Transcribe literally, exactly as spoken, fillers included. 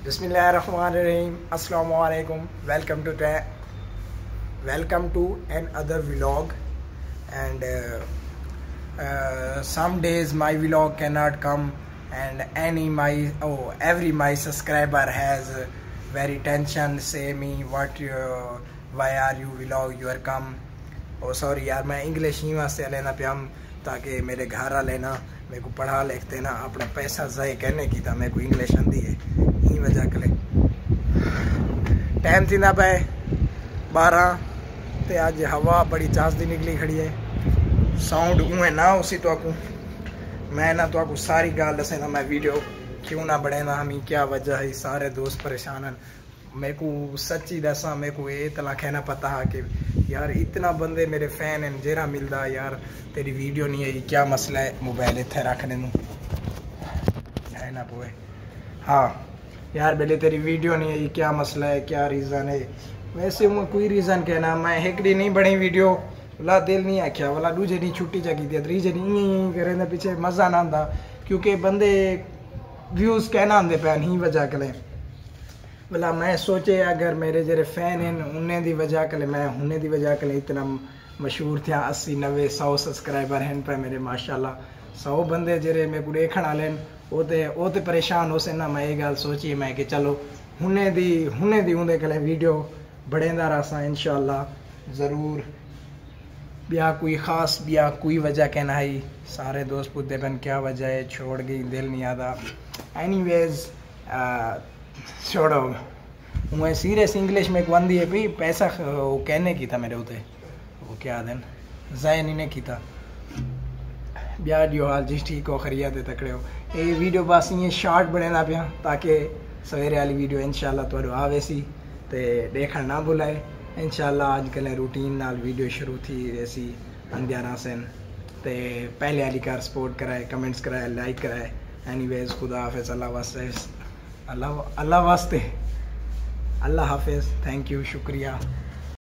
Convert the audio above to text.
Bismillahirrahmanirrahim. Assalamu alaikum. Welcome to welcome to another vlog. And uh, uh, some days my vlog cannot come, and any my oh every my subscriber has uh, very tension. Say me what you, why are you vlog you are come. Oh sorry यार, मैं English ही वास्ते लेना पिया ताकि मेरे घर आ लेना मेरे को पढ़ा लिखते ना अपना पैसा ज़ाय करने की था। मेरे को इंग्लिश आती है ही वजह के लिए टाइम थी ना पे बारह ते आज हवा बड़ी चासदी निकली खड़ी है। साउंड उए ना उसी तो आकू मैं ना तो आकू सारी गाल दसे ना मैं वीडियो क्यों ना बढ़े ना हमें क्या वजह है। सारे दोस्त परेशान हैं। मेरे को सच्ची दसा मेरे को ये तला कहना पता है कि यार इतना बंदे मेरे फैन हैं जेरा मिलता यार तेरी वीडियो नहीं आई क्या मसला है। मोबाइल इतने रखने नू है ना पोए हाँ यार बेले तेरी वीडियो नहीं आई क्या मसला है क्या रीज़न है। वैसे मैं कोई रीज़न कहना मैं एक डी नहीं बनी वीडियो वाला दिल नहीं आख्या वाला दूजे डी छुट्टी चकी थी त्रीजे डी यहीं करें पीछे मज़ा ना आता क्योंकि बंदे व्यूज़ कहना आते पैन ही वजह के लिए भला मैं सोचे अगर मेरे जेरे फैन हैं उन्हें दी वजह के लिए मैं उन्हें दी वजह के लिए इतना मशहूर थे। अस्सी नब्बे सौ सब्सक्राइबर हैं पे मेरे माशाल्लाह। सौ बंदे जेरे मेरे को देखण वाले वो ते वो ते परेशान हो से ना। मैं ये गल सोची मैं कि चलो उन्हें दी उन्हें दी उन्हें के लिए वीडियो बढ़ेंदा रहा इंशाल्लाह ज़रूर। ब्याह कोई ख़ास ब्याह कोई वजह कहना है। सारे दोस्त पूछते बन क्या वजह है छोड़ गई दिल नहीं आता। एनीवेज छोड़ो मैं सीरियस इंग्लिश में एक बंदी है भाई पैसा वो कहने की था मेरे उते वो क्या दिन ज़ाय नहीं ने की था। ब्याह जो हाल जिस ठीक हो खरिया दे तकड़े हो ये वीडियो बस ये शॉर्ट बनेना पिया ताकि सवेरे वाली वीडियो इंशाल्लाह तुहानू आवे सी ते देखण ना भुलाए। इंशाल्लाह अजकल रूटीन नाल वीडियो शुरू थी ऐसी अंधियारा सेन ते पहले वाली कार सपोर्ट कराए कमेंट्स कराए लाइक कराए। एनीवेज खुदा हाफिज़ अल्लाह वास्ते अल्लाह अल्लाह वास्ते अल्लाह हाफिज़ थैंक यू शुक्रिया।